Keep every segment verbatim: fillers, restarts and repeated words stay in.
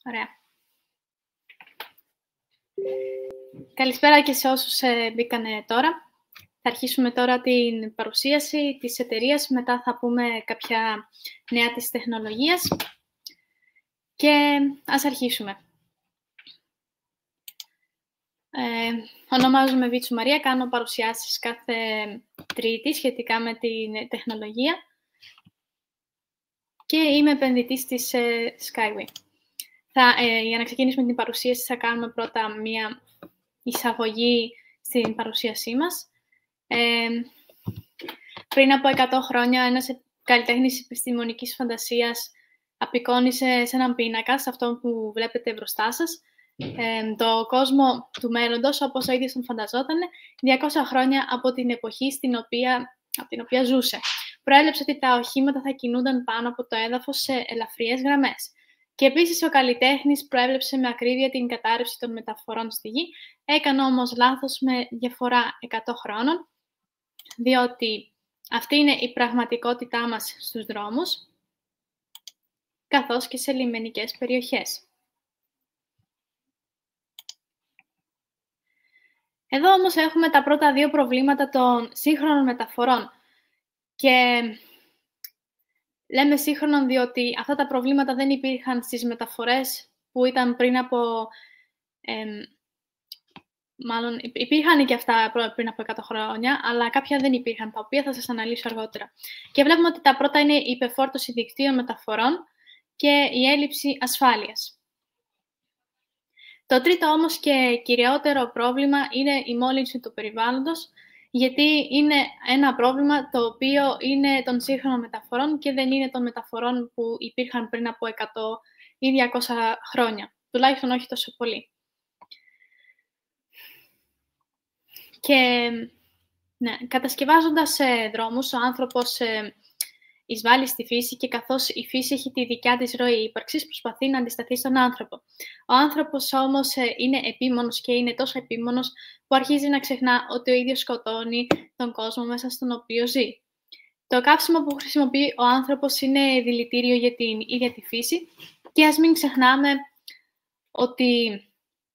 Ωραία. Καλησπέρα και σε όσους ε, μπήκανε τώρα. Θα αρχίσουμε τώρα την παρουσίαση της εταιρείας, μετά θα πούμε κάποια νέα της τεχνολογίας και ας αρχίσουμε. Ε, ονομάζομαι Βίτσου Μαρία, κάνω παρουσιάσεις κάθε Τρίτη σχετικά με την τεχνολογία και είμαι επενδυτής της ε, Skyway. Θα, ε, για να ξεκινήσουμε την παρουσίαση θα κάνουμε πρώτα μία εισαγωγή στην παρουσίασή μας. Ε, πριν από εκατό χρόνια ένας καλλιτέχνης επιστημονικής φαντασίας απεικόνισε σε έναν πίνακα, σε αυτό που βλέπετε μπροστά σας, ε, το κόσμο του μέλλοντος, όπως ο ίδιος τον φανταζόταν, διακόσια χρόνια από την εποχή στην οποία, από την οποία ζούσε. Προέβλεψε ότι τα οχήματα θα κινούνταν πάνω από το έδαφος σε ελαφριές γραμμές. Και επίσης ο καλλιτέχνης προέβλεψε με ακρίβεια την κατάρρευση των μεταφορών στη γη, έκανε όμως λάθος με διαφορά εκατό χρόνων, διότι αυτή είναι η πραγματικότητά μας στους δρόμους, καθώς και σε λιμενικές περιοχές. Εδώ όμως έχουμε τα πρώτα δύο προβλήματα των σύγχρονων μεταφορών. Και λέμε σύγχρονων διότι αυτά τα προβλήματα δεν υπήρχαν στις μεταφορές που ήταν πριν από... Ε, μάλλον υπήρχαν και αυτά πριν από εκατό χρόνια, αλλά κάποια δεν υπήρχαν, τα οποία θα σας αναλύσω αργότερα. Και βλέπουμε ότι τα πρώτα είναι η υπερφόρτωση δικτύων μεταφορών και η έλλειψη ασφάλειας. Το τρίτο όμως και κυριότερο πρόβλημα είναι η μόλυνση του περιβάλλοντος, γιατί είναι ένα πρόβλημα το οποίο είναι των σύγχρονων μεταφορών και δεν είναι των μεταφορών που υπήρχαν πριν από εκατό ή διακόσια χρόνια. Τουλάχιστον όχι τόσο πολύ. Και ναι, κατασκευάζοντας ε, δρόμους, ο άνθρωπος ε, εισβάλλει στη φύση και καθώς η φύση έχει τη δικιά της ροή ύπαρξης, προσπαθεί να αντισταθεί στον άνθρωπο. Ο άνθρωπος όμως ε, είναι επίμονος και είναι τόσο επίμονος που αρχίζει να ξεχνά ότι ο ίδιος σκοτώνει τον κόσμο μέσα στον οποίο ζει. Το καύσιμο που χρησιμοποιεί ο άνθρωπος είναι δηλητήριο για την ίδια τη φύση και ας μην ξεχνάμε ότι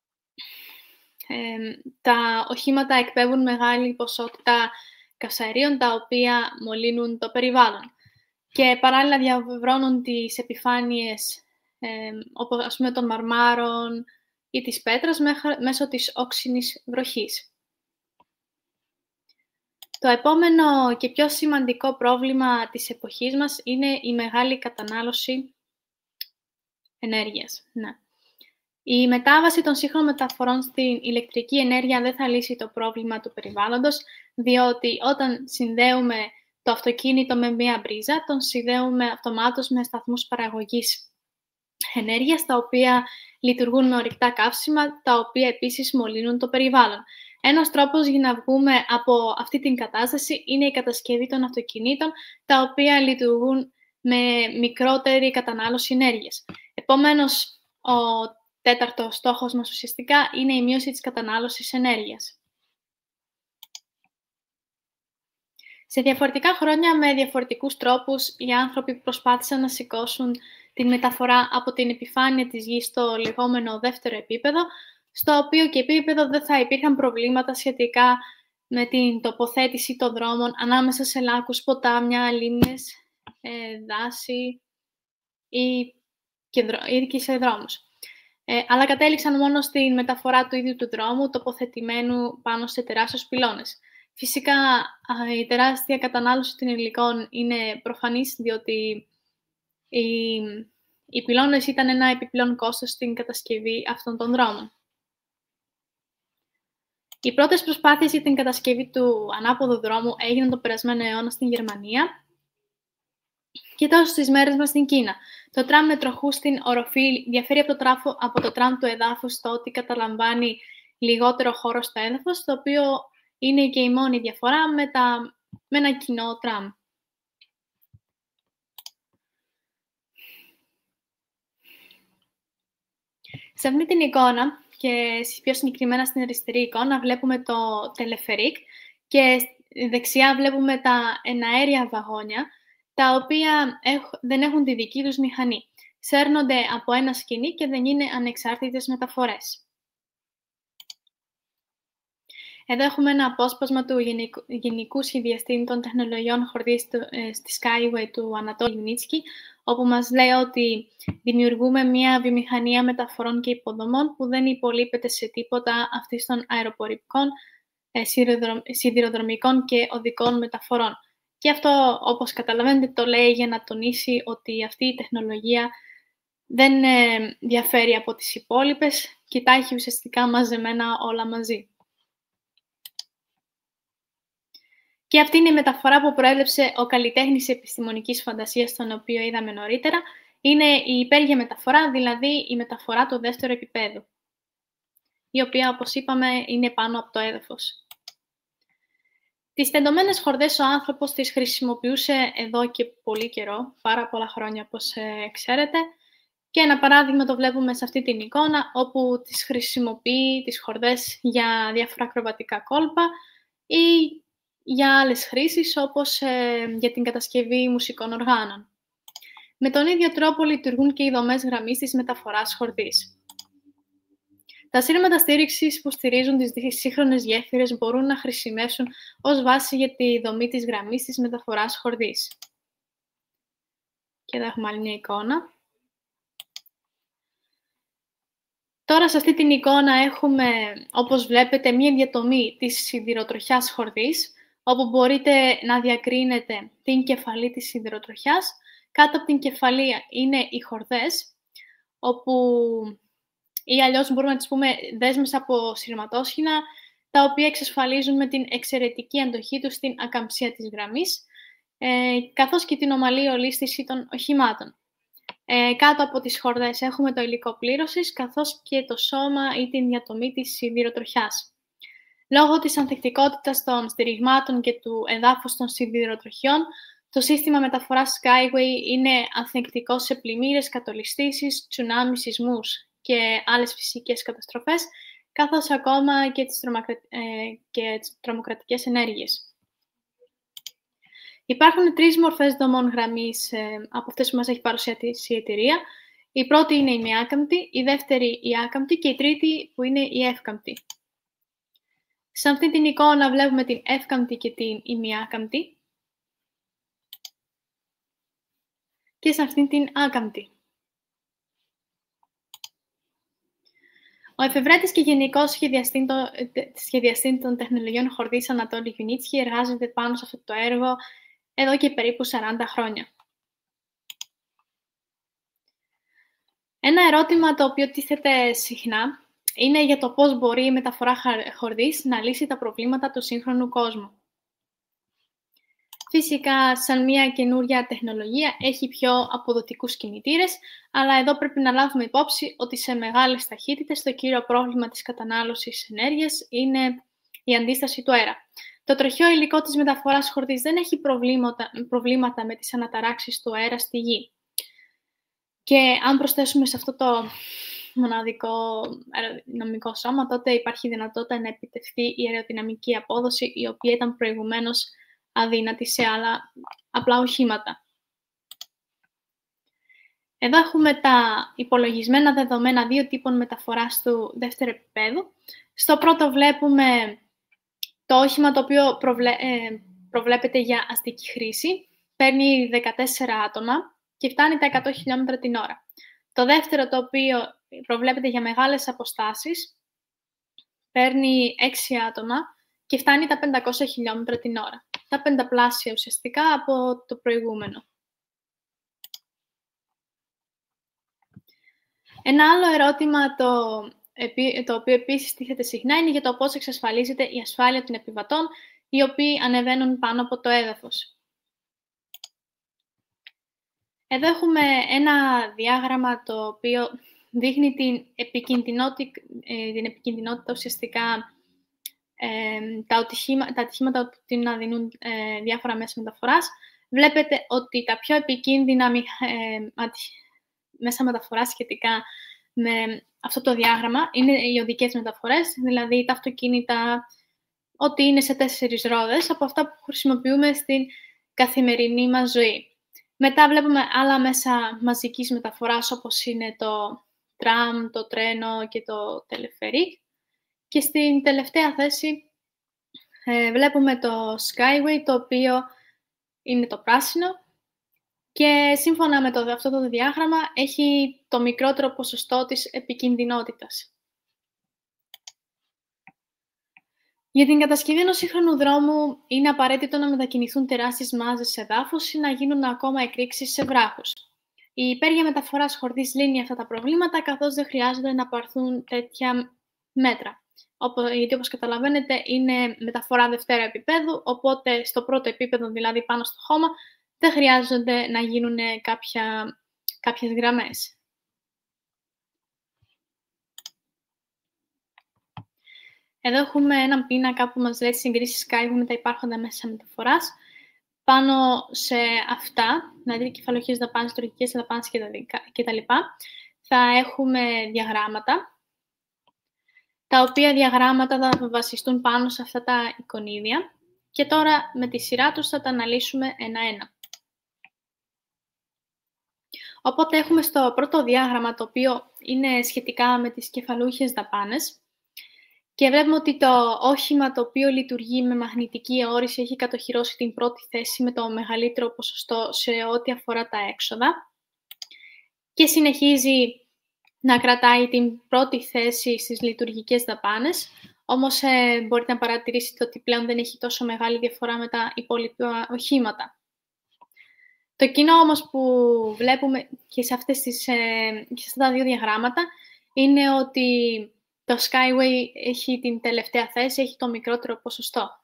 ε, τα οχήματα εκπέμπουν μεγάλη ποσότητα καυσαερίων τα οποία μολύνουν το περιβάλλον και παράλληλα διαβρώνουν τις επιφάνειες ε, όπως ας πούμε των μαρμάρων ή της πέτρας μέσω της όξινης βροχής. Το επόμενο και πιο σημαντικό πρόβλημα της εποχής μας είναι η μεγάλη κατανάλωση ενέργειας. Ναι. Η μετάβαση των σύγχρονων μεταφορών στην ηλεκτρική ενέργεια δεν θα λύσει το πρόβλημα του περιβάλλοντος, διότι όταν συνδέουμε το αυτοκίνητο με μία μπρίζα, τον συνδέουμε αυτομάτως με σταθμούς παραγωγής ενέργειας, τα οποία λειτουργούν με ορυκτά καύσιμα, τα οποία επίσης μολύνουν το περιβάλλον. Ένας τρόπος για να βγούμε από αυτή την κατάσταση είναι η κατασκευή των αυτοκινήτων, τα οποία λειτουργούν με μικρότερη κατανάλωση ενέργειας. Επομένως, ο τέταρτος στόχος μας ουσιαστικά είναι η μείωση της κατανάλωσης ενέργειας. Σε διαφορετικά χρόνια, με διαφορετικούς τρόπους, οι άνθρωποι προσπάθησαν να σηκώσουν την μεταφορά από την επιφάνεια της γης στο λεγόμενο δεύτερο επίπεδο, στο οποίο και επίπεδο δεν θα υπήρχαν προβλήματα σχετικά με την τοποθέτηση των δρόμων ανάμεσα σε λάκους, ποτάμια, λίμνες, ε, δάση ή και, δρο... ή και σε δρόμους. Ε, αλλά κατέληξαν μόνο στην μεταφορά του ίδιου του δρόμου, τοποθετημένου πάνω σε τεράστιους πυλώνες. Φυσικά, η τεράστια κατανάλωση των υλικών είναι προφανής, διότι οι, οι πυλώνες ήταν ένα επιπλέον κόστος στην κατασκευή αυτών των δρόμων. Οι πρώτες προσπάθειες για την κατασκευή του ανάποδου δρόμου έγιναν το περασμένο αιώνα στην Γερμανία και τόσο στις μέρες μας στην Κίνα. Το τραμ με τροχούς στην οροφή διαφέρει από το, τράφο, από το τραμ του εδάφους στο ότι καταλαμβάνει λιγότερο χώρο στο έδαφος, το οποίο είναι και η μόνη διαφορά με, τα, με ένα κοινό τραμ. Σε αυτή την εικόνα και πιο συγκεκριμένα στην αριστερή εικόνα βλέπουμε το τελεφερίκ και δεξιά βλέπουμε τα εναέρια βαγόνια, τα οποία έχ, δεν έχουν τη δική τους μηχανή. σέρνονται από ένα σκηνή και δεν είναι ανεξάρτητες μεταφορές. Εδώ έχουμε ένα απόσπασμα του Γενικού, Γενικού Σχεδιαστή των Τεχνολογιών Χορδής του, ε, στη Skyway του Ανατόλη Γιουνίτσκι, όπου μας λέει ότι δημιουργούμε μια βιομηχανία μεταφορών και υποδομών που δεν υπολείπεται σε τίποτα αυτής των αεροπορικών, ε, σιδηροδρομικών και οδικών μεταφορών. Και αυτό, όπως καταλαβαίνετε, το λέει για να τονίσει ότι αυτή η τεχνολογία δεν ε, διαφέρει από τις υπόλοιπες και τα έχει ουσιαστικά μαζεμένα όλα μαζί. Και αυτή είναι η μεταφορά που προέβλεψε ο καλλιτέχνης επιστημονικής φαντασίας, τον οποίο είδαμε νωρίτερα. Είναι η υπέργεια μεταφορά, δηλαδή η μεταφορά του δεύτερου επίπεδου, η οποία, όπως είπαμε, είναι πάνω από το έδαφος. Τις τεντωμένες χορδές ο άνθρωπος τις χρησιμοποιούσε εδώ και πολύ καιρό, πάρα πολλά χρόνια, όπως ε, ξέρετε. Και ένα παράδειγμα το βλέπουμε σε αυτή την εικόνα, όπου τις χρησιμοποιεί τις χορδές για διάφορα ακροβατικά κόλπα ή για άλλες χρήσεις, όπως ε, για την κατασκευή μουσικών οργάνων. Με τον ίδιο τρόπο λειτουργούν και οι δομές γραμμής της μεταφοράς χορδής. Τα σύρματα στήριξης που στηρίζουν τις σύγχρονες γέφυρες μπορούν να χρησιμεύσουν ως βάση για τη δομή της γραμμής της μεταφοράς χορδής. Και εδώ έχουμε άλλη μια εικόνα. Τώρα σε αυτή την εικόνα έχουμε, όπως βλέπετε, μια διατομή της σιδηροτροχιάς χορδής, όπου μπορείτε να διακρίνετε την κεφαλή της σιδηροτροχιάς. Κάτω από την κεφαλή είναι οι χορδές, όπου ή αλλιώς μπορούμε να τις πούμε δέσμες από σειρματόσχηνα, τα οποία εξασφαλίζουν με την εξαιρετική αντοχή τους στην ακαμψία της γραμμής, ε, καθώς και την ομαλή ολίσθηση των οχημάτων. Ε, κάτω από τις χορδές έχουμε το υλικό πλήρωσης, καθώς και το σώμα ή την διατομή της σιδηροτροχιάς. Λόγω της ανθεκτικότητας των στηριγμάτων και του εδάφους των σιδηροτροχιών, το σύστημα μεταφοράς Skyway είναι ανθεκτικό σε πλημμύρες, κατολιστήσεις, τσουνάμι, σεισμούς και άλλες φυσικές καταστροφές, καθώς ακόμα και τις, τρομακρα... ε, και τις τρομοκρατικές ενέργειες. Υπάρχουν τρεις μορφές δομών γραμμής ε, από αυτές που μας έχει παρουσιάσει η εταιρεία. Η πρώτη είναι η μη άκαμπτη, η δεύτερη η άκαμπτη και η τρίτη που είναι η εύκαμπτη. Σε αυτή την εικόνα βλέπουμε την εύκαμπτη και την ημιάκαμπτη και σε αυτή την άκαμπτη. Ο εφευρέτης και γενικός σχεδιαστή των τεχνολογιών χορδής Ανατόλη Γιουνίτσκι εργάζεται πάνω σε αυτό το έργο εδώ και περίπου σαράντα χρόνια. Ένα ερώτημα το οποίο τίθεται συχνά είναι για το πώς μπορεί η μεταφορά χορδής να λύσει τα προβλήματα του σύγχρονου κόσμου. Φυσικά, σαν μια καινούρια τεχνολογία, έχει πιο αποδοτικούς κινητήρες, αλλά εδώ πρέπει να λάβουμε υπόψη ότι σε μεγάλες ταχύτητες το κύριο πρόβλημα της κατανάλωσης ενέργειας είναι η αντίσταση του αέρα. Το τροχαίο υλικό της μεταφοράς χορδής δεν έχει προβλήματα, προβλήματα με τις αναταράξεις του αέρα στη γη. Και αν προσθέσουμε σε αυτό το μοναδικό αεροδυναμικό σώμα, τότε υπάρχει δυνατότητα να επιτευχθεί η αεροδυναμική απόδοση, η οποία ήταν προηγουμένως αδύνατη σε άλλα απλά οχήματα. Εδώ έχουμε τα υπολογισμένα δεδομένα δύο τύπων μεταφοράς του δεύτερου επίπεδου. Στο πρώτο βλέπουμε το όχημα το οποίο προβλέ... ε, προβλέπεται για αστική χρήση. Παίρνει δεκατέσσερα άτομα και φτάνει τα εκατό χιλιόμετρα την ώρα. Το δεύτερο, το οποίο προβλέπεται για μεγάλες αποστάσεις, παίρνει έξι άτομα και φτάνει τα πεντακόσια χιλιόμετρα την ώρα. Τα πενταπλάσια ουσιαστικά από το προηγούμενο. Ένα άλλο ερώτημα το, το οποίο επίσης τίθεται συχνά είναι για το πώς εξασφαλίζεται η ασφάλεια των επιβατών, οι οποίοι ανεβαίνουν πάνω από το έδαφος. Εδώ έχουμε ένα διάγραμμα το οποίο δείχνει την επικινδυνότητα, την επικινδυνότητα ουσιαστικά ε, τα, ατυχήμα, τα ατυχήματα που να δίνουν ε, διάφορα μέσα μεταφοράς. Βλέπετε ότι τα πιο επικίνδυνα ε, μέσα μεταφοράς σχετικά με αυτό το διάγραμμα είναι οι οδικές μεταφορές, δηλαδή τα αυτοκίνητα, ότι είναι σε τέσσερις ρόδες, από αυτά που χρησιμοποιούμε στην καθημερινή μας ζωή. Μετά βλέπουμε άλλα μέσα μαζικής μεταφοράς, όπως είναι το τραμ, το τρένο και το τελεφερίκ. Και στην τελευταία θέση ε, βλέπουμε το Skyway, το οποίο είναι το πράσινο και σύμφωνα με το, αυτό το διάγραμμα έχει το μικρότερο ποσοστό της επικινδυνότητας. Για την κατασκευή ενός σύγχρονου δρόμου είναι απαραίτητο να μετακινηθούν τεράστιες μάζες εδάφους ή να γίνουν ακόμα εκρήξεις σε βράχους. Η υπέργεια μεταφοράς χορδής λύνει αυτά τα προβλήματα, καθώς δεν χρειάζεται να πάρθουν τέτοια μέτρα. Γιατί, όπως καταλαβαίνετε, είναι μεταφορά δευτέρα επίπεδου, οπότε στο πρώτο επίπεδο, δηλαδή πάνω στο χώμα, δεν χρειάζονται να γίνουν κάποια, κάποιες γραμμές. Εδώ έχουμε έναν πίνακα που μας λέει τις συγκρίσεις Skyway με τα υπάρχοντα μέσα μεταφοράς. Πάνω σε αυτά, δηλαδή κεφαλαιοχικές δαπάνες, λειτουργικές δαπάνες κτλ., θα έχουμε διαγράμματα, τα οποία διαγράμματα θα βασιστούν πάνω σε αυτά τα εικονίδια και τώρα με τη σειρά τους θα τα αναλύσουμε ένα-ένα. Οπότε έχουμε στο πρώτο διάγραμμα, το οποίο είναι σχετικά με τις κεφαλούχες δαπάνες, και βλέπουμε ότι το όχημα το οποίο λειτουργεί με μαγνητική αιώρηση έχει κατοχυρώσει την πρώτη θέση με το μεγαλύτερο ποσοστό σε ό,τι αφορά τα έξοδα και συνεχίζει να κρατάει την πρώτη θέση στις λειτουργικές δαπάνες, όμως ε, μπορείτε να παρατηρήσετε ότι πλέον δεν έχει τόσο μεγάλη διαφορά με τα υπόλοιπα οχήματα. Το κοινό όμως που βλέπουμε και σε, αυτές τις, ε, και σε αυτά τα δύο διαγράμματα είναι ότι το Skyway έχει την τελευταία θέση, έχει το μικρότερο ποσοστό.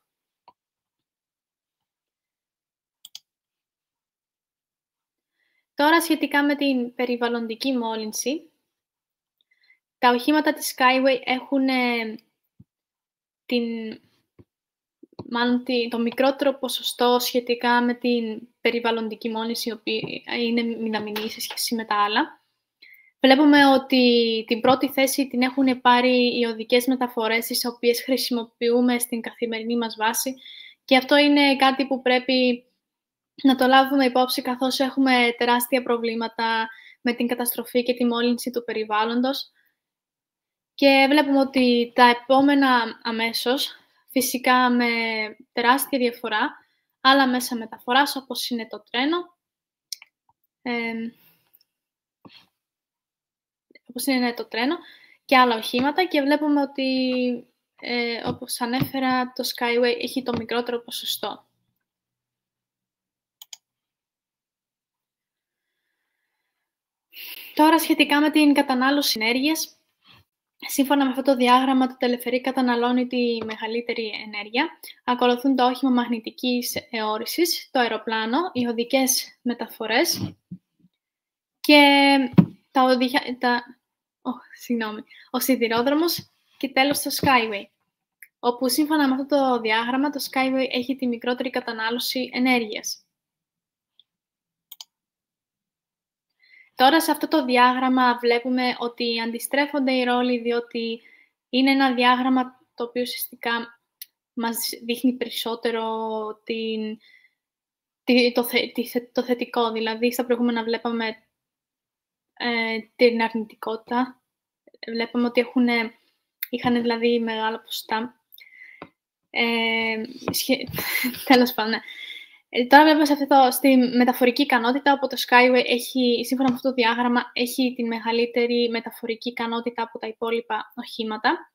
Τώρα, σχετικά με την περιβαλλοντική μόλυνση, τα οχήματα της Skyway έχουν ε, την, μάλλον το μικρότερο ποσοστό σχετικά με την περιβαλλοντική μόλυνση, η οποία είναι μηδαμινή σε σχέση με τα άλλα. Βλέπουμε ότι την πρώτη θέση την έχουν πάρει οι οδικές μεταφορές, τις οποίες χρησιμοποιούμε στην καθημερινή μας βάση και αυτό είναι κάτι που πρέπει να το λάβουμε υπόψη, καθώς έχουμε τεράστια προβλήματα με την καταστροφή και τη μόλυνση του περιβάλλοντος. Και βλέπουμε ότι τα επόμενα αμέσως, φυσικά με τεράστια διαφορά, άλλα μέσα μεταφοράς, όπως είναι το τρένο, ε, όπως είναι το τρένο και άλλα οχήματα, και βλέπουμε ότι, ε, όπως ανέφερα, το Skyway έχει το μικρότερο ποσοστό. Τώρα, σχετικά με την κατανάλωση ενέργειας, σύμφωνα με αυτό το διάγραμμα, το τελεφερίκ καταναλώνει τη μεγαλύτερη ενέργεια. Ακολουθούν το όχημα μαγνητικής αιώρησης, το αεροπλάνο, οι οδικές μεταφορές και τα οδηγια... τα... Oh, συγγνώμη, ο σιδηρόδρομος και τέλος το Skyway, όπου σύμφωνα με αυτό το διάγραμμα το Skyway έχει τη μικρότερη κατανάλωση ενέργειας. Τώρα σε αυτό το διάγραμμα βλέπουμε ότι αντιστρέφονται οι ρόλοι, διότι είναι ένα διάγραμμα το οποίο ουσιαστικά μας δείχνει περισσότερο την, το, το θετικό. Δηλαδή, στα προηγούμενα βλέπαμε ε, την αρνητικότητα. Βλέπαμε ότι έχουν, είχαν δηλαδή μεγάλα ποσοστά. Ε, σχε... Τέλος πάντων, ναι. Ε, τώρα βλέπουμε σε αυτό το, στη μεταφορική ικανότητα, όπου το Skyway έχει, σύμφωνα με αυτό το διάγραμμα, έχει τη μεγαλύτερη μεταφορική ικανότητα από τα υπόλοιπα οχήματα.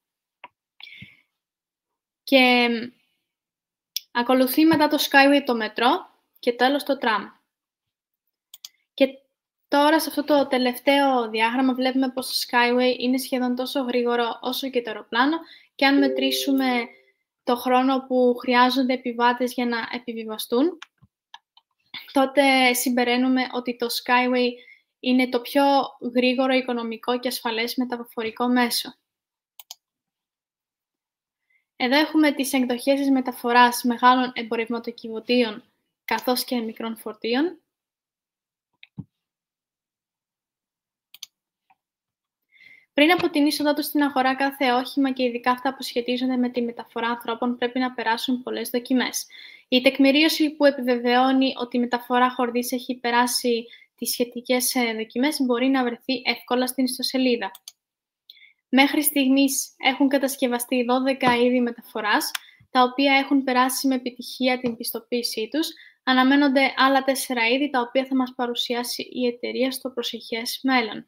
Και ακολουθεί μετά το Skyway το μετρό και τέλος το τραμ. Και τώρα σε αυτό το τελευταίο διάγραμμα βλέπουμε πως το Skyway είναι σχεδόν τόσο γρήγορο όσο και το αεροπλάνο, και αν μετρήσουμε το χρόνο που χρειάζονται επιβάτες για να επιβιβαστούν, τότε συμπεραίνουμε ότι το Skyway είναι το πιο γρήγορο, οικονομικό και ασφαλές μεταφορικό μέσο. Εδώ έχουμε τις εκδοχές της μεταφοράς μεγάλων εμπορευματοκιβωτίων καθώς και μικρών φορτίων. Πριν από την είσοδό του στην αγορά, κάθε όχημα και ειδικά αυτά που σχετίζονται με τη μεταφορά ανθρώπων πρέπει να περάσουν πολλές δοκιμές. Η τεκμηρίωση που επιβεβαιώνει ότι η μεταφορά χορδής έχει περάσει τις σχετικές δοκιμές μπορεί να βρεθεί εύκολα στην ιστοσελίδα. Μέχρι στιγμής έχουν κατασκευαστεί δώδεκα είδη μεταφοράς, τα οποία έχουν περάσει με επιτυχία την πιστοποίησή τους. Αναμένονται άλλα τέσσερα είδη, τα οποία θα μας παρουσιάσει η εταιρεία στο προσεχές μέλλον.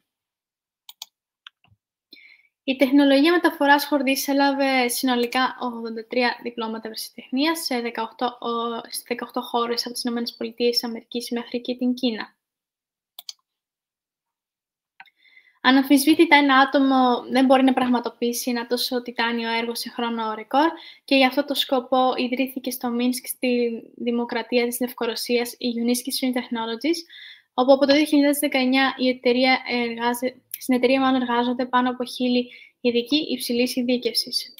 Η τεχνολογία μεταφοράς χορδής έλαβε συνολικά ογδόντα τρία διπλώματα ευρεσιτεχνίας σε δεκαοκτώ, σε δεκαοκτώ χώρες από τις Ηνωμένες Πολιτείες Αμερικής μέχρι και την Κίνα. Αναμφισβήτητα, ένα άτομο δεν μπορεί να πραγματοποιήσει ένα τόσο τιτάνιο έργο σε χρόνο ρεκόρ και για αυτό το σκοπό ιδρύθηκε στο Μίνσκ, στη Δημοκρατία της Λευκορωσίας, η Uniski Technologies, όπου από το δύο χιλιάδες δεκαεννιά η εταιρεία εργάζε... στην εταιρεία μάλλον εργάζονται πάνω από χίλιοι ειδικοί υψηλής ειδίκευσης.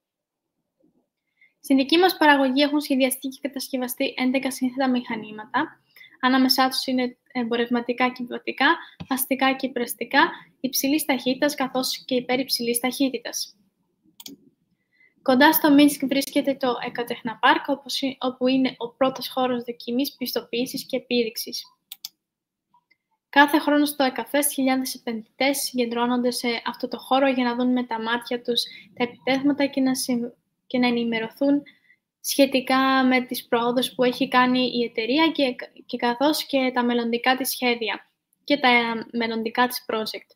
Στην δική μας παραγωγή έχουν σχεδιαστεί και κατασκευαστεί έντεκα σύνθετα μηχανήματα. Ανάμεσά τους είναι εμπορευματικά και επιβατικά, αστικά και υπεραστικά, υψηλής ταχύτητας καθώς και υπερυψηλής ταχύτητας. Κοντά στο Μίνσκ βρίσκεται το Εκατεχναπάρκ, όπου είναι ο πρώτος χώρος δοκιμής, πιστοποίησης και επίδειξης. Κάθε χρόνο στο ΕΚΑΦΕΣ, χιλιάδες επενδυτές συγκεντρώνονται σε αυτό το χώρο για να δουν με τα μάτια τους τα επιτεύγματα και να, συμ... και να ενημερωθούν σχετικά με τις πρόοδους που έχει κάνει η εταιρεία και, και καθώς και τα μελλοντικά της σχέδια και τα μελλοντικά της project.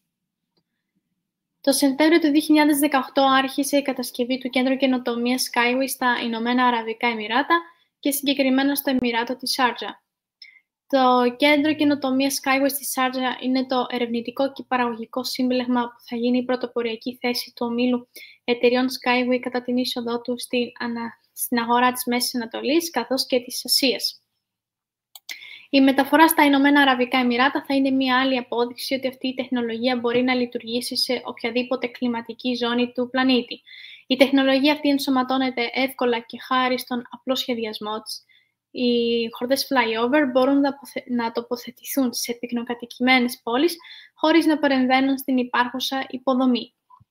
Το Σεπτέμβριο του δύο χιλιάδες δεκαοκτώ άρχισε η κατασκευή του Κέντρου Καινοτομίας Skyway στα Ηνωμένα Αραβικά Εμιράτα και συγκεκριμένα στο Εμιράτο της Σάρτζα. Το Κέντρο Καινοτομίας Skyway στη Σάρτζα είναι το ερευνητικό και παραγωγικό σύμπλεγμα που θα γίνει η πρωτοποριακή θέση του ομίλου εταιριών Skyway κατά την είσοδό του στην, ανα... στην αγορά της Μέσης Ανατολής καθώς και της Ασίας. Η μεταφορά στα Ηνωμένα Αραβικά Εμιράτα θα είναι μια άλλη απόδειξη ότι αυτή η τεχνολογία μπορεί να λειτουργήσει σε οποιαδήποτε κλιματική ζώνη του πλανήτη. Η τεχνολογία αυτή ενσωματώνεται εύκολα και χάρη στον απλό σχεδιασμό της. Οι χορδές flyover μπορούν να τοποθετηθούν σε πυκνοκατοικημένες πόλεις χωρίς να παρεμβαίνουν στην υπάρχουσα υποδομή.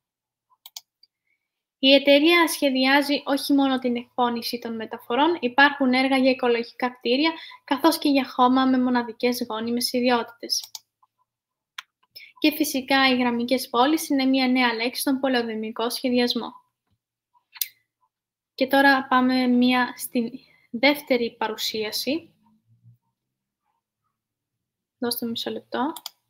Η εταιρεία σχεδιάζει όχι μόνο την εκπώνηση των μεταφορών, υπάρχουν έργα για οικολογικά κτίρια, καθώς και για χώμα με μοναδικές γόνιμες ιδιότητες. Και φυσικά οι γραμμικές πόλεις είναι μια νέα λέξη στον πολεοδομικό σχεδιασμό. Και τώρα πάμε μια στην δεύτερη παρουσίαση. Δώστε μισό λεπτό.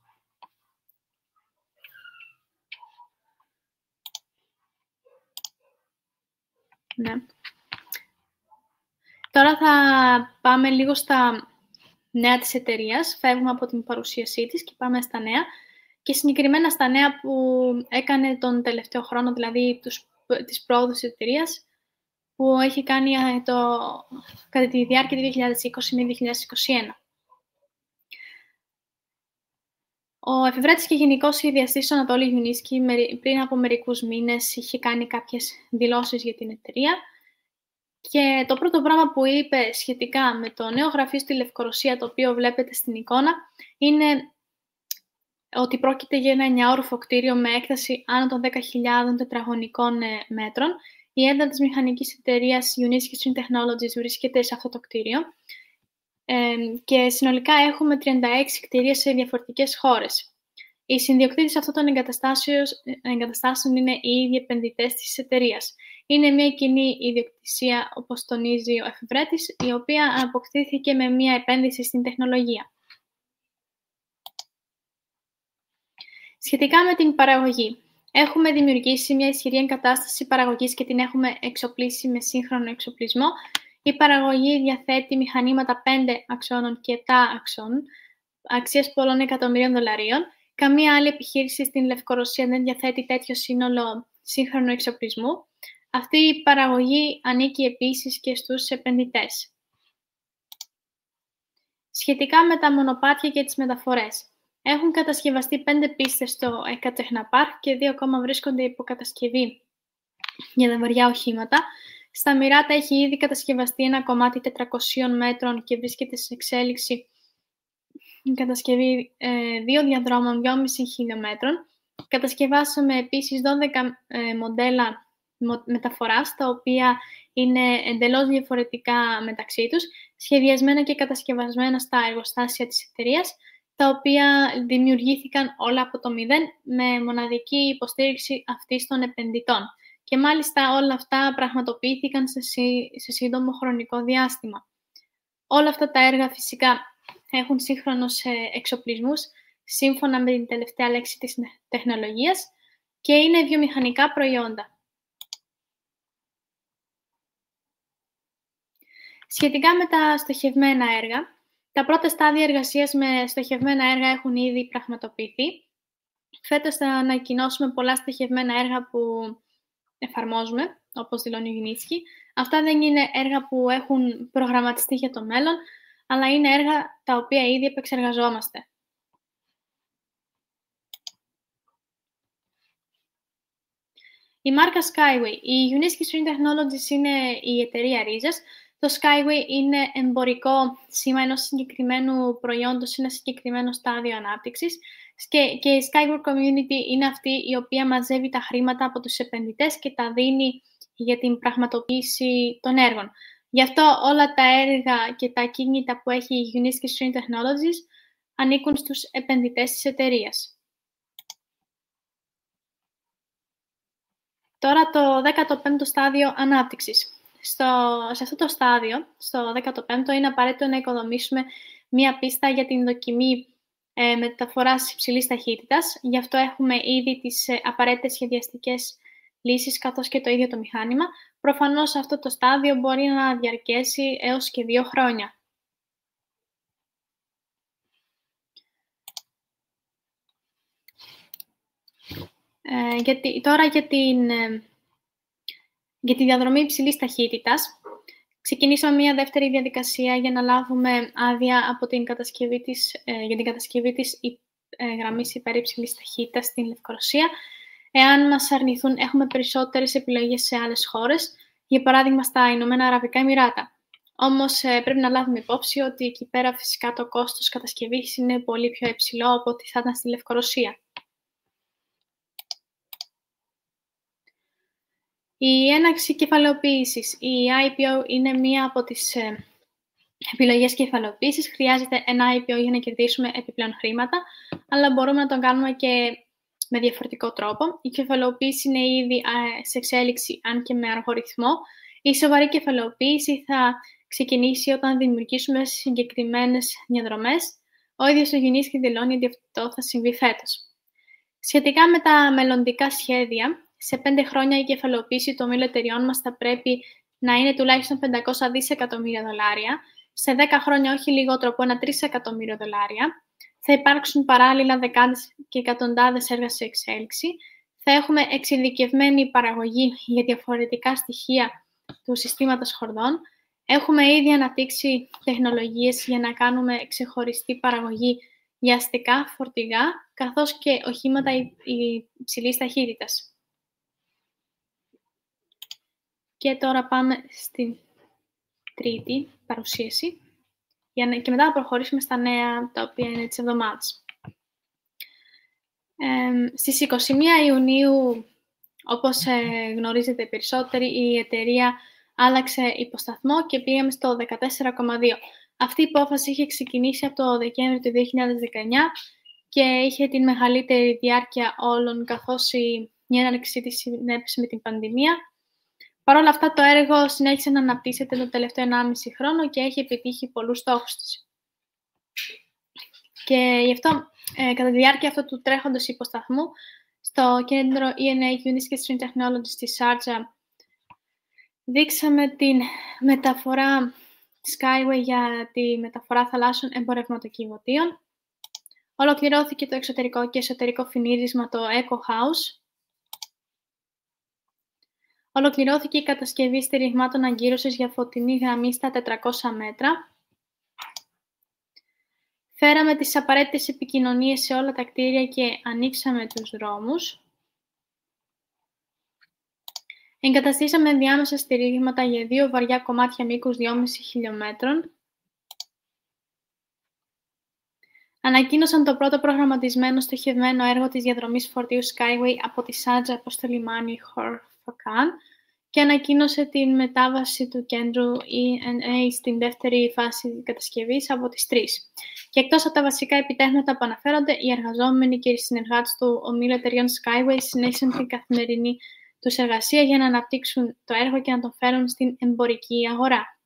Ναι. Τώρα θα πάμε λίγο στα νέα της εταιρείας. Φεύγουμε από την παρουσίασή της και πάμε στα νέα. Και συγκεκριμένα στα νέα που έκανε τον τελευταίο χρόνο, δηλαδή τους, της πρόοδους της εταιρείας, που έχει κάνει το, κατά τη διάρκεια του δύο χιλιάδες είκοσι με δύο χιλιάδες είκοσι ένα. Ο εφευρέτης και γενικός σχεδιαστής Ανατόλη Γιουνίσκι πριν από μερικούς μήνες είχε κάνει κάποιες δηλώσεις για την εταιρεία και το πρώτο πράγμα που είπε σχετικά με το νέο γραφείο στη Λευκορωσία, το οποίο βλέπετε στην εικόνα, είναι ότι πρόκειται για ένα εννιάωροφο κτίριο με έκταση άνω των δέκα χιλιάδων τετραγωνικών μέτρων. Η έδρα της μηχανικής εταιρείας Uniski Technologies βρίσκεται σε αυτό το κτίριο ε, και συνολικά έχουμε τριάντα έξι κτίρια σε διαφορετικές χώρες. Οι συνδιοκτήτες αυτών των εγκαταστάσεων είναι οι ίδιοι επενδυτές της εταιρείας. Είναι μια κοινή ιδιοκτησία, όπως τονίζει ο εφευρέτης, η οποία αποκτήθηκε με μια επένδυση στην τεχνολογία. Σχετικά με την παραγωγή. Έχουμε δημιουργήσει μια ισχυρή εγκατάσταση παραγωγής και την έχουμε εξοπλίσει με σύγχρονο εξοπλισμό. Η παραγωγή διαθέτει μηχανήματα πέντε αξώνων και επτά αξώνων, αξίας πολλών εκατομμυρίων δολαρίων. Καμία άλλη επιχείρηση στην Λευκορωσία δεν διαθέτει τέτοιο σύνολο σύγχρονου εξοπλισμού. Αυτή η παραγωγή ανήκει επίσης και στους επενδυτές. Σχετικά με τα μονοπάτια και τις μεταφορές. Έχουν κατασκευαστεί πέντε πίστες στο Εκατεχναπάρκ και δύο ακόμα βρίσκονται υπό κατασκευή για τα βαριά οχήματα. Στα Μιράτα έχει ήδη κατασκευαστεί ένα κομμάτι τετρακοσίων μέτρων και βρίσκεται σε εξέλιξη η κατασκευή ε, δύο διαδρόμων δυόμισι χιλιόμετρων. Κατασκευάσαμε επίσης δώδεκα ε, μοντέλα μεταφοράς, τα οποία είναι εντελώς διαφορετικά μεταξύ τους, σχεδιασμένα και κατασκευασμένα στα εργοστάσια της εταιρείας, τα οποία δημιουργήθηκαν όλα από το μηδέν με μοναδική υποστήριξη αυτής των επενδυτών. Και μάλιστα όλα αυτά πραγματοποιήθηκαν σε, σύ, σε σύντομο χρονικό διάστημα. Όλα αυτά τα έργα φυσικά έχουν σύγχρονους εξοπλισμούς, σύμφωνα με την τελευταία λέξη της τεχνολογίας, και είναι βιομηχανικά προϊόντα. Σχετικά με τα στοχευμένα έργα, τα πρώτα στάδια εργασίας με στοχευμένα έργα έχουν ήδη πραγματοποιηθεί. Φέτος θα ανακοινώσουμε πολλά στοχευμένα έργα που εφαρμόζουμε, όπως δηλώνει ο Γιουνίτσκι. Αυτά δεν είναι έργα που έχουν προγραμματιστεί για το μέλλον, αλλά είναι έργα τα οποία ήδη επεξεργαζόμαστε. Η μάρκα Skyway. Η Uniski String Technologies είναι η εταιρεία ρίζας. Το Skyway είναι εμπορικό σήμα ενός συγκεκριμένου προϊόντος σε ένα συγκεκριμένο στάδιο ανάπτυξης και, και η Skyway Community είναι αυτή η οποία μαζεύει τα χρήματα από τους επενδυτές και τα δίνει για την πραγματοποίηση των έργων. Γι' αυτό όλα τα έργα και τα κίνητα που έχει η Uniski String Technologies ανήκουν στους επενδυτές της εταιρείας. Τώρα το δέκατο πέμπτο στάδιο ανάπτυξης. Στο, σε αυτό το στάδιο, στο δέκατο πέμπτο, είναι απαραίτητο να οικοδομήσουμε μία πίστα για την δοκιμή ε, μεταφοράς υψηλής ταχύτητας. Γι' αυτό έχουμε ήδη τις ε, απαραίτητες σχεδιαστικές λύσεις, καθώς και το ίδιο το μηχάνημα. Προφανώς αυτό το στάδιο μπορεί να διαρκέσει έως και δύο χρόνια. Ε, γιατί, τώρα για την... Ε, Για τη διαδρομή υψηλής ταχύτητας, ξεκινήσαμε μια δεύτερη διαδικασία για να λάβουμε άδεια από την κατασκευή της, ε, για την κατασκευή της ε, γραμμής υπερύψηλης ταχύτητας στην Λευκορωσία. Εάν μας αρνηθούν, έχουμε περισσότερες επιλογές σε άλλες χώρες, για παράδειγμα στα Ηνωμένα Αραβικά Εμιράτα. Όμως ε, πρέπει να λάβουμε υπόψη ότι εκεί πέρα φυσικά το κόστος κατασκευής είναι πολύ πιο υψηλό από ό,τι θα ήταν στη Λευκορωσία. Η έναρξη κεφαλαιοποίησης. Η άι πι ο είναι μία από τις ε, επιλογές κεφαλαιοποίησης. Χρειάζεται ένα άι πι ο για να κερδίσουμε επιπλέον χρήματα, αλλά μπορούμε να το κάνουμε και με διαφορετικό τρόπο. Η κεφαλαιοποίηση είναι ήδη ε, σε εξέλιξη, αν και με αργό ρυθμό. Η σοβαρή κεφαλαιοποίηση θα ξεκινήσει όταν δημιουργήσουμε συγκεκριμένες διαδρομές. Ο ίδιος ο Γιουνίτσκι δηλώνει ότι αυτό θα συμβεί φέτος. Σχετικά με τα μελλοντικά σχέδια, σε πέντε χρόνια η κεφαλαιοποίηση των ομίλων εταιριών μας θα πρέπει να είναι τουλάχιστον πεντακόσια δισεκατομμύρια δολάρια, σε δέκα χρόνια όχι λιγότερο από ένα τρισεκατομμύριο δολάρια. Θα υπάρξουν παράλληλα δεκάδες και εκατοντάδες έργα σε εξέλιξη. Θα έχουμε εξειδικευμένη παραγωγή για διαφορετικά στοιχεία του συστήματος χορδών. Έχουμε ήδη αναπτύξει τεχνολογίες για να κάνουμε ξεχωριστή παραγωγή για αστικά φορτηγά, καθώς και οχήματα υψηλής ταχύτητας. Και τώρα πάμε στην τρίτη παρουσίαση για να, και μετά να προχωρήσουμε στα νέα τα οποία είναι της εβδομάδας. Ε, στις είκοσι μία Ιουνίου, όπως ε, γνωρίζετε περισσότεροι, η εταιρεία άλλαξε υποσταθμό και πήγαμε στο δεκατέσσερα κόμμα δύο. Αυτή η υπόφαση είχε ξεκινήσει από το Δεκέμβριο του δύο χιλιάδες δεκαεννιά και είχε την μεγαλύτερη διάρκεια όλων, καθώς η, η έναρξή της συνέπεσε με την πανδημία. Παρ' όλα αυτά, το έργο συνέχισε να αναπτύσσεται το τελευταίο ενάμιση χρόνο και έχει επιτύχει πολλούς στόχους της. Και γι' αυτό, ε, κατά τη διάρκεια αυτού του τρέχοντος υποσταθμού, στο κέντρο ι εν έι Uniski String Technologies στη Σάρτζα, δείξαμε την μεταφορά της Skyway για τη μεταφορά θαλάσσιων εμπορευματοκιβωτίων. Ολοκληρώθηκε το εξωτερικό και εσωτερικό φινίρισμα, το Eco House. Ολοκληρώθηκε η κατασκευή στηριγμάτων αγκύρωσης για φωτεινή γραμμή στα τετρακόσια μέτρα. Φέραμε τις απαραίτητες επικοινωνίες σε όλα τα κτίρια και ανοίξαμε τους δρόμους. Εγκαταστήσαμε διάμεσα στηρίγματα για δύο βαριά κομμάτια μήκους δυόμισι χιλιόμετρων. ανακοίνωσαν το πρώτο προγραμματισμένο στοχευμένο έργο της διαδρομής φορτίου Skyway από τη Σάρτζα προς το λιμάνι Horfakan και ανακοίνωσε την μετάβαση του κέντρου ι εν έι στην δεύτερη φάση κατασκευής από τις τρεις. Και εκτός από τα βασικά επιτεύγματα που αναφέρονται, οι εργαζόμενοι και οι συνεργάτες του ομίλου εταιριών Skyway συνέχισαν την καθημερινή τους εργασία για να αναπτύξουν το έργο και να το φέρουν στην εμπορική αγορά.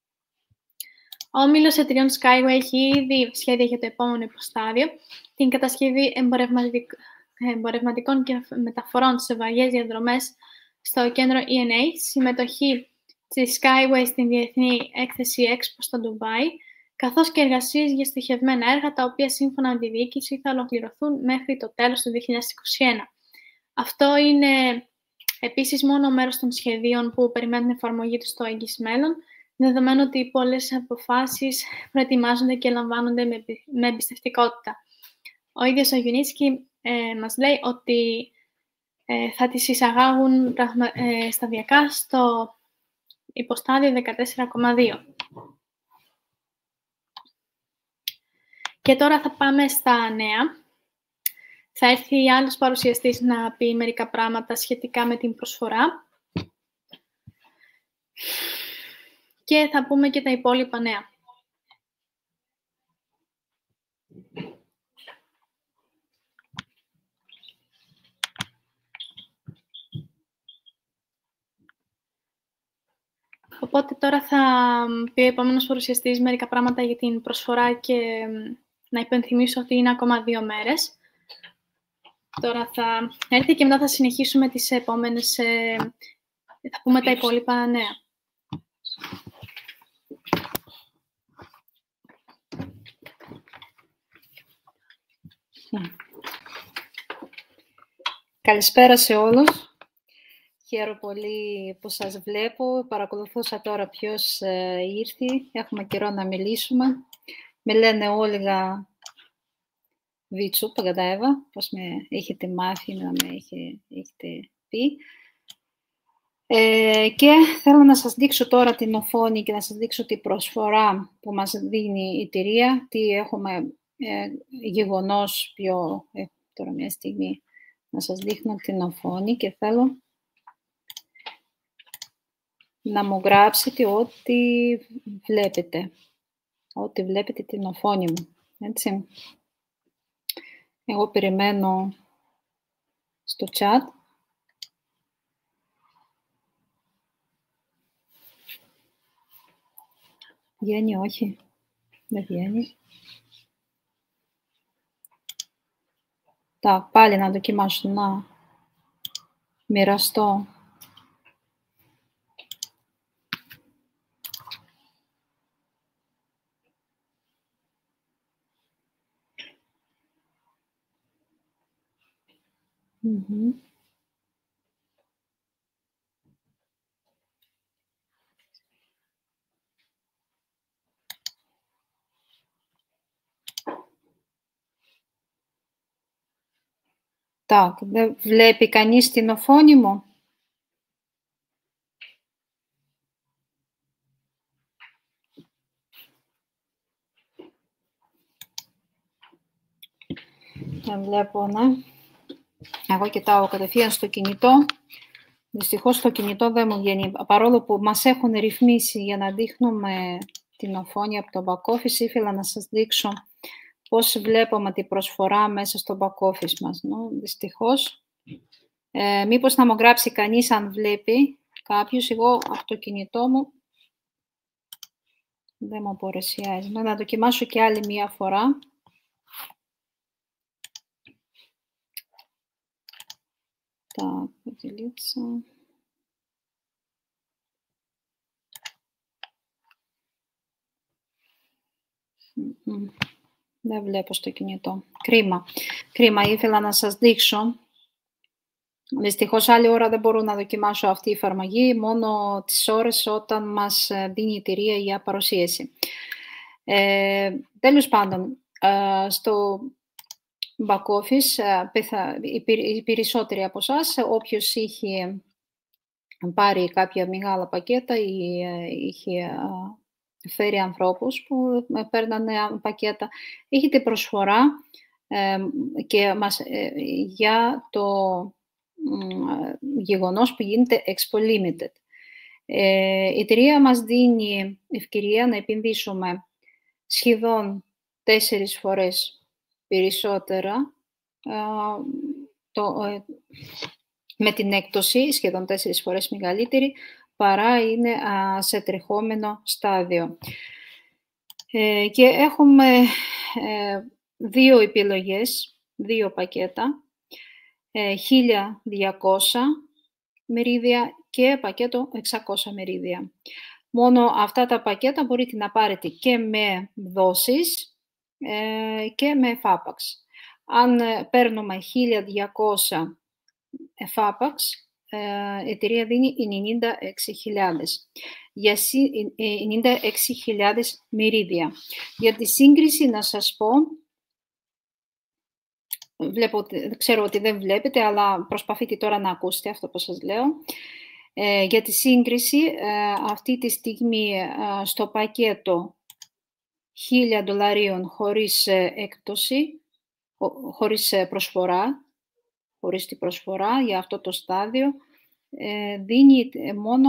Ο όμιλος εταιριών Skyway έχει ήδη σχέδια για το επόμενο υποστάδιο, την κατασκευή εμπορευματικών και μεταφορών σε βαριές διαδρομές στο κέντρο ι εν έι, συμμετοχή της Skyway στην Διεθνή Έκθεση Expo στο Ντουμπάι, καθώς και εργασίες για στοχευμένα έργα, τα οποία σύμφωνα με τη διοίκηση θα ολοκληρωθούν μέχρι το τέλος του δύο χιλιάδες είκοσι ένα. Αυτό είναι επίσης μόνο μέρος των σχεδίων που περιμένουν εφαρμογή τους στο εγγύς μέλλον, δεδομένου ότι πολλές αποφάσεις προετοιμάζονται και λαμβάνονται με, με εμπιστευτικότητα. Ο ίδιος ο Γιουνίτσκι ε, μας λέει ότι ε, θα τις εισαγάγουν πραγμα, ε, σταδιακά στο υποστάδιο δεκατέσσερα κόμμα δύο. Και τώρα θα πάμε στα νέα. Θα έρθει άλλος παρουσιαστής να πει μερικά πράγματα σχετικά με την προσφορά. Και θα πούμε και τα υπόλοιπα νέα. Οπότε τώρα θα πει ο επόμενος παρουσιαστής μερικά πράγματα για την προσφορά και να υπενθυμίσω ότι είναι ακόμα δύο μέρες. Τώρα θα έρθει και μετά θα συνεχίσουμε τις επόμενες, θα πούμε τα υπόλοιπα νέα. Καλησπέρα σε όλους. Χαίρομαι πολύ που σας βλέπω. Παρακολουθούσα τώρα ποιος ε, ήρθε. Έχουμε καιρό να μιλήσουμε. Με λένε Όλγα Βίτσου Παγκαντάεβα, πώς με έχετε μάθει, να με έχετε, έχετε πει. Ε, και θέλω να σας δείξω τώρα την οθόνη και να σας δείξω τη προσφορά που μας δίνει η εταιρεία, τι έχουμε ε, γεγονός πιο... Ε, τώρα μια στιγμή να σας δείχνω την οθόνη και θέλω να μου γράψετε ό,τι βλέπετε. Ό,τι βλέπετε την οθόνη μου. Έτσι. Εγώ περιμένω στο chat. Βγαίνει, όχι. Δεν βγαίνει. Так, πάλι να δοκιμάσω να μοιραστώ. Mm-hmm. Так, δεν βλέπει κανείς την οθόνη μου. Δεν βλέπω, ναι. Εγώ κοιτάω κατευθείαν στο κινητό. Δυστυχώς στο κινητό δεν μου βγαίνει. Παρόλο που μας έχουν ρυθμίσει για να δείχνουμε την οθόνη από το back office, ήθελα να σας δείξω πώς βλέπουμε την προσφορά μέσα στο back office μας. No? Δυστυχώς. Ε, μήπως να μου γράψει κανείς αν βλέπει κάποιος. Εγώ από το κινητό μου δεν μου παρουσιάζει. Να δοκιμάσω και άλλη μία φορά. Так, поделиться. Δεν βλέπω στο κινητό. Κρίμα. Κρίμα. Ήθελα να σας δείξω. Δυστυχώς άλλη ώρα δεν μπορώ να δοκιμάσω αυτή η εφαρμογή, μόνο τις ώρες όταν μας δίνει η εταιρεία για παρουσίαση. Ε, τέλος πάντων, ε, στο back office, οι περισσότεροι από εσάς, όποιος είχε πάρει κάποια μεγάλα πακέτα ή είχε φέρει ανθρώπους που παίρνανε πακέτα. Έχετε προσφορά ε, και μας, ε, για το ε, γεγονός που γίνεται Expo Limited. Ε, η εταιρεία μας δίνει ευκαιρία να επενδύσουμε σχεδόν τέσσερις φορές περισσότερα ε, το, ε, με την έκπτωση, σχεδόν τέσσερις φορές μεγαλύτερη, παρά είναι α, σε τρεχόμενο στάδιο. Ε, και έχουμε ε, δύο επιλογές, δύο πακέτα, ε, χίλια διακόσια μερίδια και πακέτο εξακόσια μερίδια. Μόνο αυτά τα πακέτα μπορείτε να πάρετε και με δόσεις ε, και με εφάπαξ. Αν ε, παίρνουμε χίλια διακόσια εφάπαξ, η εταιρεία δίνει ενενήντα έξι χιλιάδες. Για ενενήντα έξι χιλιάδες μερίδια. Για τη σύγκριση να σας πω, βλέπω, ξέρω ότι δεν βλέπετε, αλλά προσπαθείτε τώρα να ακούσετε αυτό που σας λέω. Ε, για τη σύγκριση, ε, αυτή τη στιγμή ε, στο πακέτο χίλια δολαρίων χωρίς ε, έκπτωση, χωρίς ε, προσφορά, χωρίς την προσφορά για αυτό το στάδιο, ε, δίνει μόνο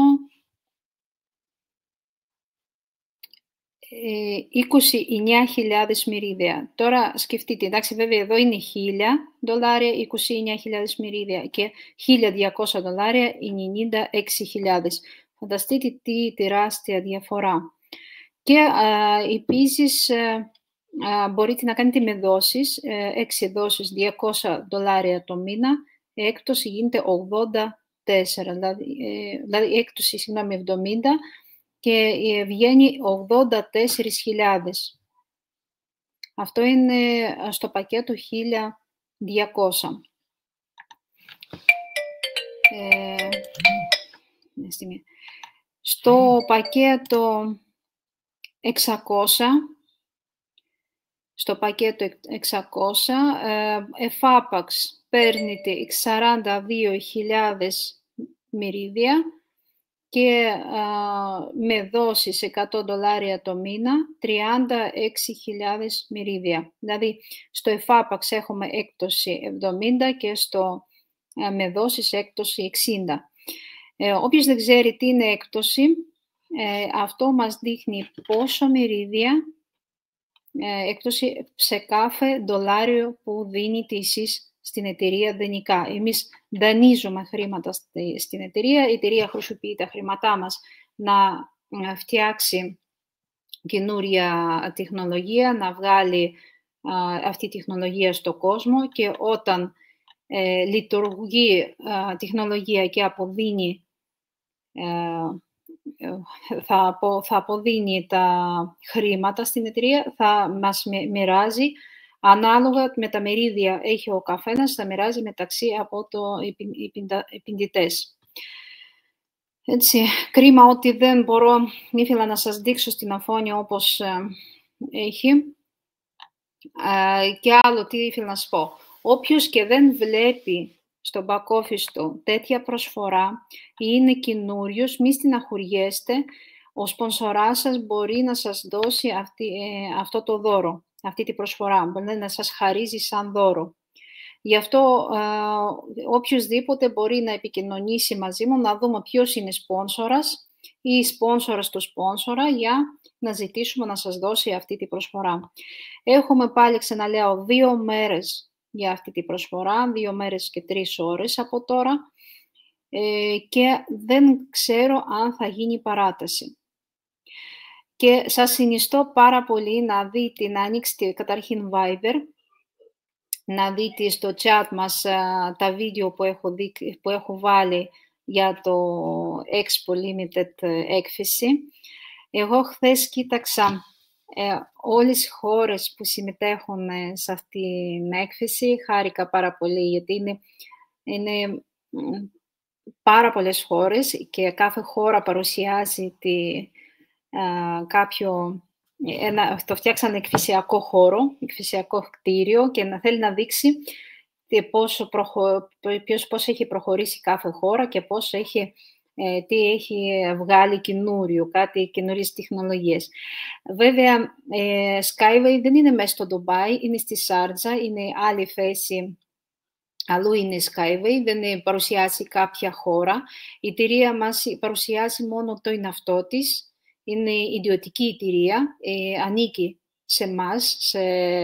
ε, είκοσι εννέα χιλιάδες μερίδια. Τώρα σκεφτείτε, εντάξει, βέβαια εδώ είναι χίλια δολάρια, είκοσι εννέα χιλιάδες μερίδια και χίλια διακόσια δολάρια, ενενήντα έξι χιλιάδες. Φανταστείτε τι τεράστια διαφορά. Και ε, επίσης ε, ε, μπορείτε να κάνετε με δόσεις, ε, έξι δόσεις, διακόσια δολάρια το μήνα, έκπτωση γίνεται ογδόντα τέσσερα, δηλαδή, ε, δηλαδή έκπτωση, συγγνώμη, εβδομήντα και ε, βγαίνει ογδόντα τέσσερις χιλιάδες. Αυτό είναι στο πακέτο χίλια διακόσια. Ε, στο πακέτο εξακόσια, στο πακέτο εξακόσια, ε, εφάπαξ παίρνετε σαράντα δύο χιλιάδες μερίδια και α, με δόσεις εκατό δολάρια το μήνα, τριάντα έξι χιλιάδες μερίδια. Δηλαδή, στο εφάπαξ έχουμε έκπτωση εβδομήντα και στο α, με δόσεις έκπτωση εξήντα. Ε, όποιος δεν ξέρει τι είναι έκπτωση, ε, αυτό μας δείχνει πόσο μερίδια ε, έκπτωση σε κάθε δολάριο που δίνετε εσείς στην εταιρεία δανεικά. Εμείς δανείζουμε χρήματα στην εταιρεία, η εταιρεία χρησιμοποιεί τα χρήματά μας να φτιάξει καινούρια τεχνολογία, να βγάλει α, αυτή τη τεχνολογία στο κόσμο και όταν ε, λειτουργεί α, τεχνολογία και αποδίνει, ε, θα, απο, θα αποδίνει τα χρήματα στην εταιρεία, θα μας μοιράζει ανάλογα με τα μερίδια έχει ο καθένας, θα μοιράζει μεταξύ από το επενδυτές. Έτσι, κρίμα ότι δεν μπορώ, ήθελα να σας δείξω στην οθόνη όπως ε, έχει. Ε, και άλλο τι ήθελα να σας πω. Όποιος και δεν βλέπει στο back office του τέτοια προσφορά ή είναι καινούριος, μη στεναχωριέστε, ο σπονσοράς σας μπορεί να σας δώσει αυτή, ε, αυτό το δώρο, αυτή τη προσφορά, μπορεί να σας χαρίζει σαν δώρο. Γι' αυτό ε, οποιοσδήποτε μπορεί να επικοινωνήσει μαζί μου, να δούμε ποιος είναι σπόνσορας ή σπόνσορας του σπόνσορα για να ζητήσουμε να σας δώσει αυτή τη προσφορά. Έχουμε πάλι, ξαναλέω, δύο μέρες για αυτή τη προσφορά, δύο μέρες και τρεις ώρες από τώρα ε, και δεν ξέρω αν θα γίνει παράταση. Και σας συνιστώ πάρα πολύ να δείτε, να ανοίξετε καταρχήν Viber, να δείτε στο chat μας uh, τα βίντεο που έχω, δει, που έχω βάλει για το Expo Limited έκθεση. Εγώ χθες κοίταξα ε, όλες οι χώρες που συμμετέχουν ε, σε αυτή την έκθεση. Χάρηκα πάρα πολύ γιατί είναι, είναι πάρα πολλές χώρες και κάθε χώρα παρουσιάζει τη, uh, κάποιο... Ένα, το φτιάξανε εκφυσιακό χώρο, εκφυσιακό κτίριο και να θέλει να δείξει πόσο, προχω... πώς έχει προχωρήσει κάθε χώρα και πώς έχει ε, τι έχει βγάλει καινούριο, κάτι καινούριες τεχνολογίες. Βέβαια, ε, Skyway δεν είναι μέσα στο Ντουμπάι, είναι στη Σάρτζα, είναι άλλη θέση. Αλλού είναι Skyway, δεν παρουσιάζει κάποια χώρα. Η εταιρεία μας παρουσιάζει μόνο το εαυτό της. Είναι ιδιωτική εταιρεία, ε, ανήκει σε εμάς, σε,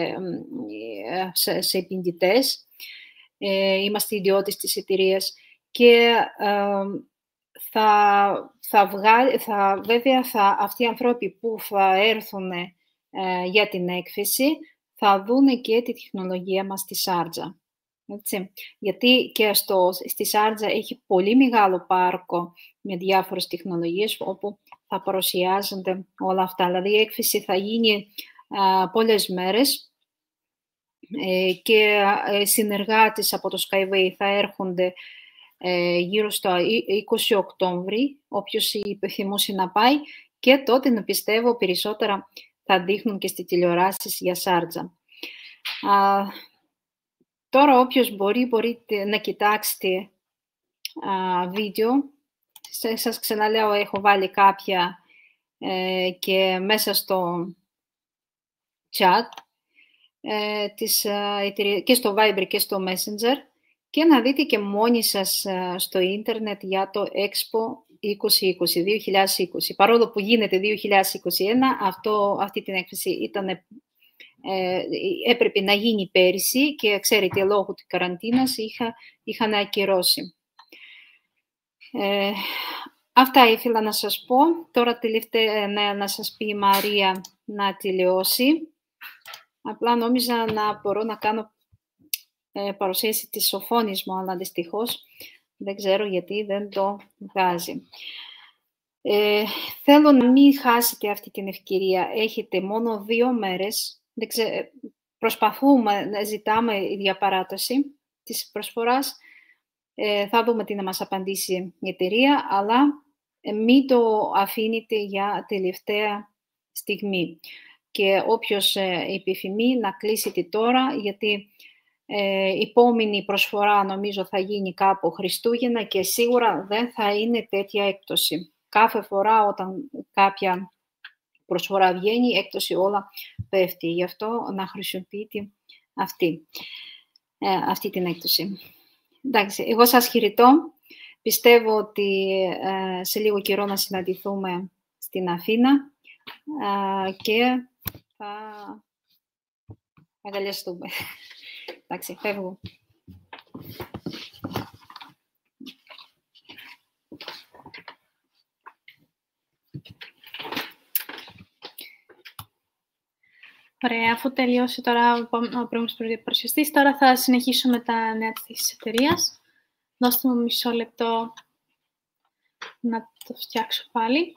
σε, σε επενδυτές. Ε, είμαστε ιδιώτες της εταιρείας και ε, θα, θα, βγάλει, θα βέβαια θα, αυτοί οι άνθρωποι που θα έρθουν ε, για την έκθεση θα δουν και τη τεχνολογία μας στη Σάρτζα. Έτσι. Γιατί και στο, στη Σάρτζα έχει πολύ μεγάλο πάρκο με διάφορες τεχνολογίες όπου θα παρουσιάζονται όλα αυτά. Δηλαδή η έκθεση θα γίνει α, πολλές μέρες ε, και ε, συνεργάτες από το Skyway θα έρχονται ε, γύρω στο είκοσι Οκτώβρη, όποιος επιθυμούσε να πάει, και τότε να πιστεύω περισσότερα θα δείχνουν και στις τηλεοράσεις για Σάρτζα. Α, Τώρα, όποιος μπορεί, μπορείτε να κοιτάξετε α, βίντεο. Σας ξαναλέω, έχω βάλει κάποια ε, και μέσα στο chat ε, της, ε, και στο Viber και στο Messenger, και να δείτε και μόνοι σας ε, στο ίντερνετ για το Expo είκοσι είκοσι, δύο χιλιάδες είκοσι. Παρόλο που γίνεται δύο χιλιάδες είκοσι ένα, αυτό, αυτή την έκθεση ήταν... Ε, έπρεπε να γίνει πέρυσι και ξέρετε, λόγω της καραντίνας είχα, είχαν ακυρώσει. Ε, αυτά ήθελα να σας πω. Τώρα τελευταία ναι, να σας πει η Μαρία να τελειώσει. Απλά νόμιζα να μπορώ να κάνω ε, παρουσίαση της οθόνης μου, αλλά δυστυχώς δεν ξέρω γιατί δεν το βγάζει. Ε, θέλω να μην χάσετε αυτή την ευκαιρία. Έχετε μόνο δύο μέρες. Δεν ξέ, προσπαθούμε να ζητάμε η διαπαράταση της προσφοράς. Ε, θα δούμε τι να μας απαντήσει η εταιρεία, αλλά ε, μην το αφήνετε για τελευταία στιγμή. Και όποιος ε, επιθυμεί να κλείσετε τώρα, γιατί ε, η επόμενη προσφορά νομίζω θα γίνει κάπου Χριστούγεννα και σίγουρα δεν θα είναι τέτοια έκπτωση. Κάθε φορά όταν κάποια προσφορά βγαίνει, έκπτωση όλα πέφτει. Γι' αυτό να χρησιμοποιείτε αυτή, ε, αυτή την έκπτωση. Εντάξει, εγώ σας χαιρετώ. Πιστεύω ότι ε, σε λίγο καιρό να συναντηθούμε στην Αθήνα ε, και θα αγκαλιαστούμε. Εντάξει, φεύγω. Ωραία, αφού τελειώσει τώρα ο πρώτος παρουσιαστής, τώρα θα συνεχίσω με τα νέα της εταιρείας. Δώστε μου μισό λεπτό να το φτιάξω πάλι.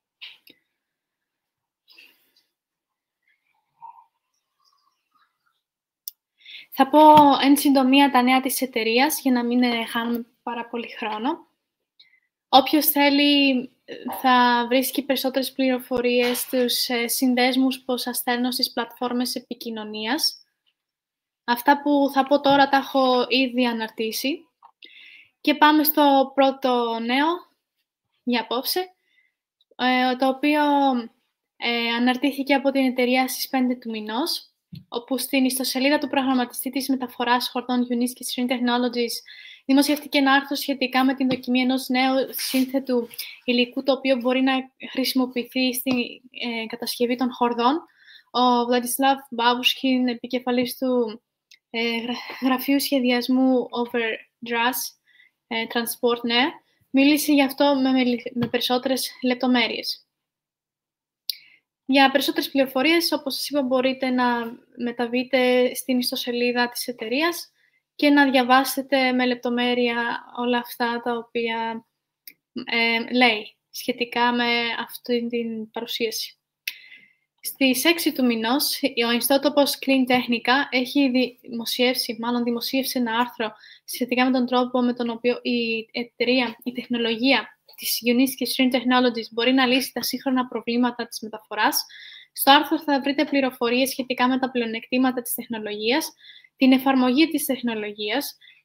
Θα πω εν συντομία τα νέα της εταιρείας, για να μην χάνουμε πάρα πολύ χρόνο. Όποιος θέλει θα βρίσκει περισσότερες πληροφορίες στους συνδέσμους που σας στέλνω στις πλατφόρμες επικοινωνίας. Αυτά που θα πω τώρα τα έχω ήδη αναρτήσει. Και πάμε στο πρώτο νέο για απόψε, το οποίο ε, αναρτήθηκε από την εταιρεία στις πέντε του μηνός, όπου στην ιστοσελίδα του προγραμματιστή της μεταφοράς χορδών Unisky String Technologies δημοσιεύτηκε ένα άρθρο σχετικά με την δοκιμή ενός νέου σύνθετου υλικού, το οποίο μπορεί να χρησιμοποιηθεί στην ε, κατασκευή των χορδών. Ο Βλαντισλάβ Μπάμπουσκιν, επικεφαλής του ε, γραφείου σχεδιασμού Overdras ε, Transport, ναι, μίλησε γι' αυτό με, με, με περισσότερες λεπτομέρειες. Για περισσότερες πληροφορίες, όπως σας είπα, μπορείτε να μεταβείτε στην ιστοσελίδα της εταιρείας και να διαβάσετε με λεπτομέρεια όλα αυτά τα οποία ε, λέει σχετικά με αυτή την παρουσίαση. Στις έξι του μηνός, ο ιστότοπος Clean Technica έχει δημοσιεύσει, μάλλον δημοσίευσε ένα άρθρο σχετικά με τον τρόπο με τον οποίο η εταιρεία, η τεχνολογία της Unisky String Technologies μπορεί να λύσει τα σύγχρονα προβλήματα της μεταφοράς. Στο άρθρο θα βρείτε πληροφορίες σχετικά με τα πλεονεκτήματα της τεχνολογίας, την εφαρμογή της τεχνολογίας,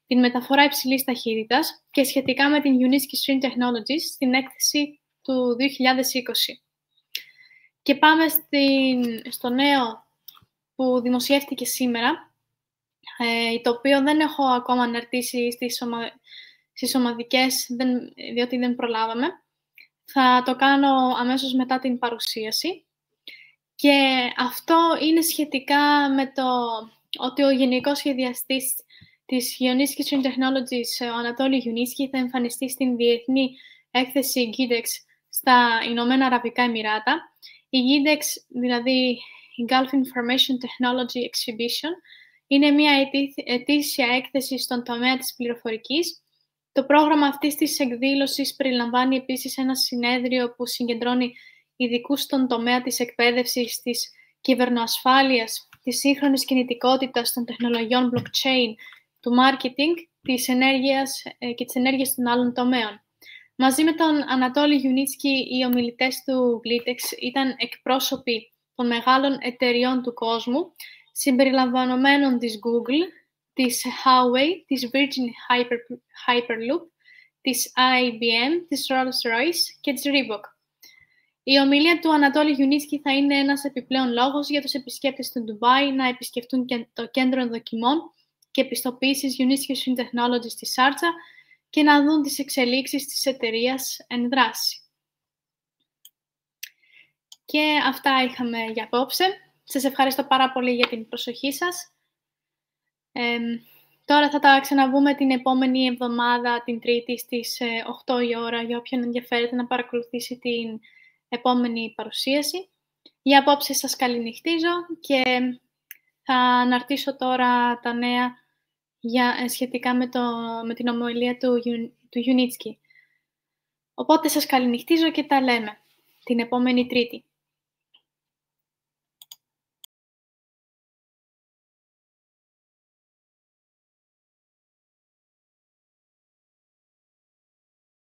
την μεταφορά υψηλής ταχύτητας και σχετικά με την Unitsky String Technologies στην έκθεση του δύο χιλιάδες είκοσι. Και πάμε στην, στο νέο που δημοσιεύτηκε σήμερα, ε, το οποίο δεν έχω ακόμα αναρτήσει στις, ομα, στις ομαδικές, δεν, διότι δεν προλάβαμε. Θα το κάνω αμέσως μετά την παρουσίαση. Και αυτό είναι σχετικά με το ότι ο γενικός σχεδιαστής της Unitsky String Technologies, ο Ανατόλη Unitsky, θα εμφανιστεί στην διεθνή έκθεση GIDEX στα Ηνωμένα Αραβικά Εμιράτα. Η GIDEX, δηλαδή η Gulf Information Technology Exhibition, είναι μια ετήσια έκθεση στον τομέα της πληροφορικής. Το πρόγραμμα αυτής της εκδήλωσης περιλαμβάνει επίσης ένα συνέδριο που συγκεντρώνει ειδικούς στον τομέα της εκπαίδευσης, της κυβερνοασφάλειας, της σύγχρονης κινητικότητας, των τεχνολογιών blockchain, του marketing, της ενέργειας και της ενέργειας των άλλων τομέων. Μαζί με τον Ανατόλη Unitsky, οι ομιλητές του GIDEX ήταν εκπρόσωποι των μεγάλων εταιριών του κόσμου, συμπεριλαμβανομένων της Google, της Huawei, της Virgin Hyper, Hyperloop, της άι μπι εμ, της Rolls-Royce και της Reebok. Η ομιλία του Ανατόλη Unitsky θα είναι ένας επιπλέον λόγος για τους επισκέπτες του Ντουμπάι να επισκεφτούν και το κέντρο δοκιμών και επιστοποίησης Unitsky String Technologies στη Σάρτζα και να δουν τις εξελίξεις της εταιρείας εν δράση. Και αυτά είχαμε για απόψε. Σας ευχαριστώ πάρα πολύ για την προσοχή σας. Ε, τώρα θα τα ξαναβούμε την επόμενη εβδομάδα, την Τρίτη, στις οκτώ η ώρα, για όποιον ενδιαφέρεται να παρακολουθήσει την επόμενη παρουσίαση. Για απόψε σας καληνυχτίζω και θα αναρτήσω τώρα τα νέα για, σχετικά με, το, με την ομιλία του, του Unitsky. Οπότε σας καληνυχτίζω και τα λέμε την επόμενη Τρίτη.